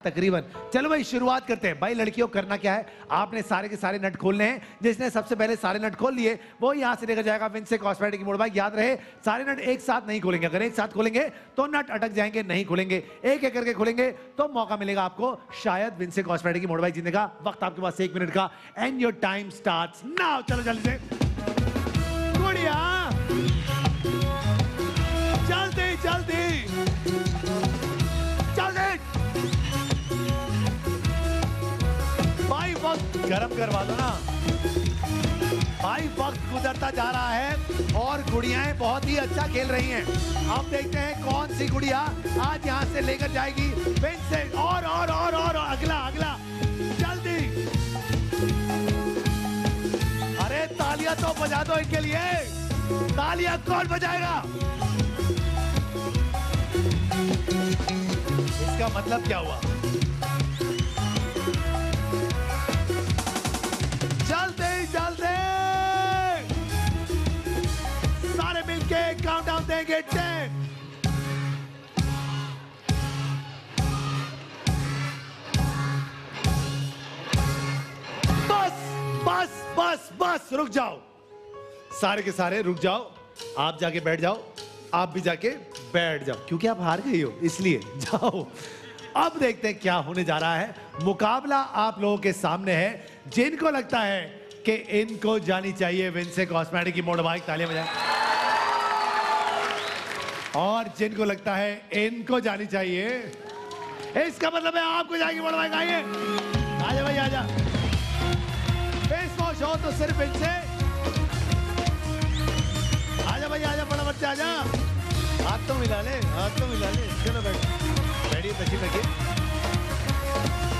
तकरीबन। चलो भाई शुरुआत करते हैं। भाई लड़कियों करना क्या है, आपने सारे के सारे नट खोलने हैं। जिसने सबसे पहले सारे नट खोल लिए वो यहाँ से लेकर जाएगा विंसे कॉस्मेटिक की मोड़। भाई याद रहे सारे नट एक साथ नहीं खोलेंगे, अगर एक साथ खोलेंगे तो नट अटक जाएंगे, नहीं खोलेंगे एक एक करके खोलेंगे तो मौका मिलेगा आपको शायद विंसे कॉस्मेटिक की मोड़। भाई जीतने का वक्त आपके पास 1 मिनट का and your time starts now. चलो जल्दी से गुड़िया, जल्दी जल्दी जल्दी। भाई वक्त गरम करवा दो ना भाई, वक्त गुजरता जा रहा है और गुड़ियाएं बहुत ही अच्छा खेल रही हैं। अब देखते हैं कौन सी गुड़िया आज यहां से लेकर जाएगी विंसे। और अगला अगला जल्दी। अरे तालियां तो बजा दो इनके लिए, तालियां कौन बजाएगा? इसका मतलब क्या हुआ? जल्दी जल्दी सारे मिलके काउंटडाउन देंगे। 10 बस बस बस रुक जाओ, सारे के सारे रुक जाओ। आप जाके बैठ जाओ, आप भी जाके बैठ जाओ क्योंकि आप हार गई हो इसलिए जाओ। अब देखते हैं क्या होने जा रहा है। मुकाबला आप लोगों के सामने है। जिनको लगता है कि इनको जानी चाहिए विंसे कॉस्मेटिक की मोड़ बाइक, तालियां बजाएं। और जिनको लगता है इनको जानी चाहिए, इसका मतलब है आपको जाएगी मोड़ बाइक। आइए आजा भाई आजा, फेस वॉश हो तो सिर्फ इनसे। आजा भाई आजा, बड़ा बच्चा आजा, हाथ तो मिला ले, हाथ तो मिला ले। चलो बैठ, बैठिए तशीफ रखिए।